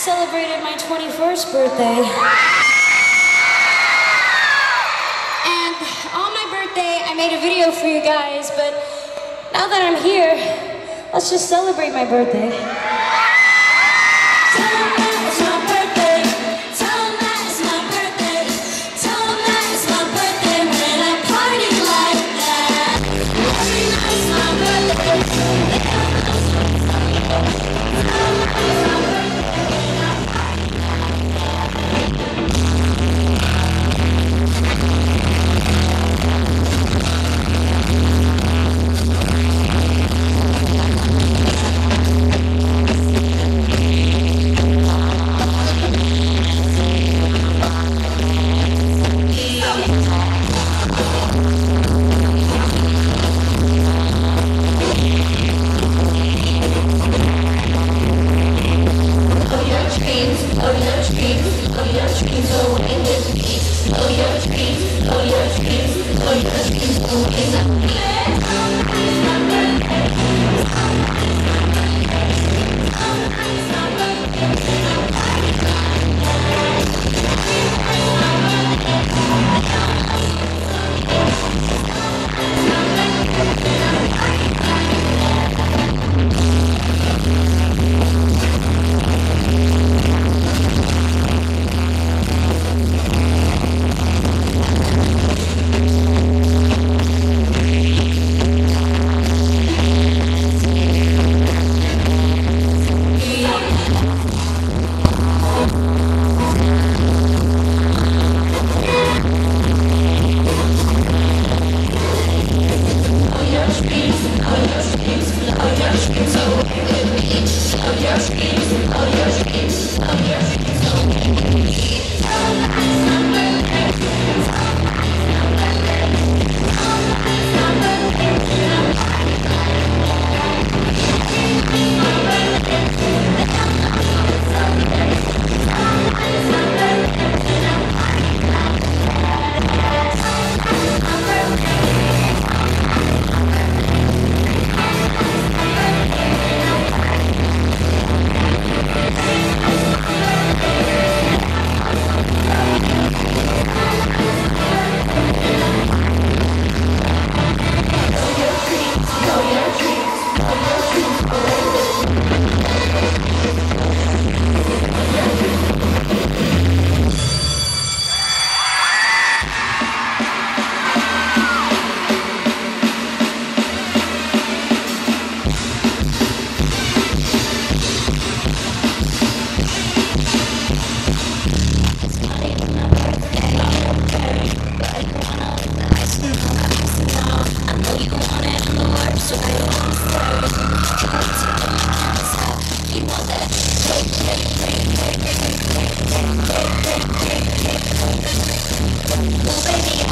celebrated my 21st birthday. And on my birthday, I made a video for you guys, but now that I'm here, let's just celebrate my birthday. Tell 'em that it's my birthday. Tell 'em that it's my birthday. Tell 'em that it's my birthday when I party like that. Every night's my birthday. Baby,